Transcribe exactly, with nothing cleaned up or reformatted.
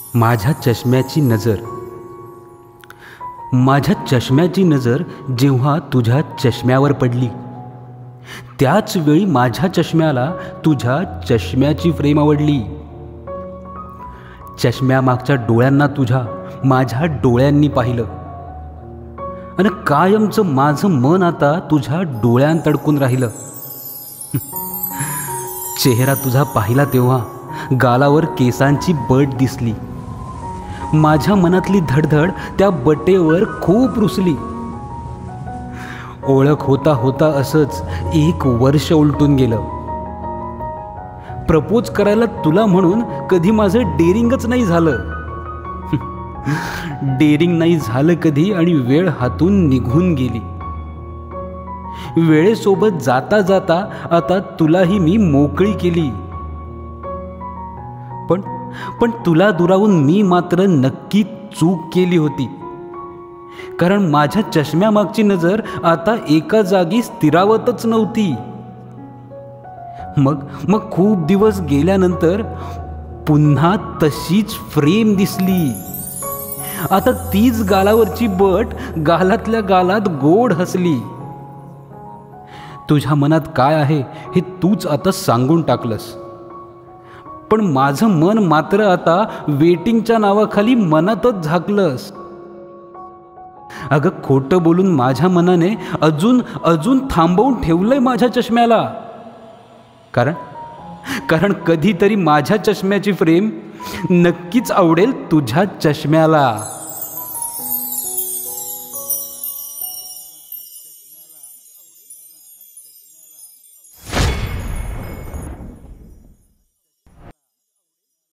माझ्या चष्म्याची नजर माझ्या चष्म्याची नजर जेव्हा तुझ्या चष्म्यावर पडली, त्याच वेळी माझ्या चष्म्याला तुझ्या चष्म्याची फ्रेम आवडली. चष्म्यामागच्या डोळ्यांना तुझ्या माझ्या डोळ्यांनी पाहिलं आणि कायमचं माझं मन आता तुझ्या डोळ्यांत अडकून राहिलं. चेहरा तुझा पाहिला तेव्हा गालावर केसांची बट दिसली. माझ्या मनातली धडधड त्या बटेवर खूप रुसली. ओळख होता होता असंच एक वर्ष उलटून गेलं. प्रपोज करायला तुला म्हणून कधी माझं डेअरिंगच नाही झालं. डेअरिंग नाही झालं कधी आणि वेळ हातून निघून गेली. वेळेसोबत जाता जाता आता तुलाही मी मोकळी केली. पण पण तुला दुरावून मी मात्र नक्की चूक केली होती. कारण माझ्या चष्म्यामागची नजर आता एका जागी स्थिरावतच नव्हती. मग मग खूप दिवस गेल्यानंतर पुन्हा तशीच फ्रेम दिसली. आता तीच गालावरची बट गालातल्या गालात गोड हसली. तुझ्या मनात काय आहे हे तूच आता सांगून टाकलंस. पण माझं मन मात्र आता वेटिंगच्या नावाखाली मनातच झाकलंस. अगं, खोटं बोलून माझ्या मनाने अजून अजून थांबवून ठेवलंय माझ्या चष्म्याला. कारण कारण कधीतरी माझ्या चष्म्याची फ्रेम नक्कीच आवडेल तुझ्या चष्म्याला.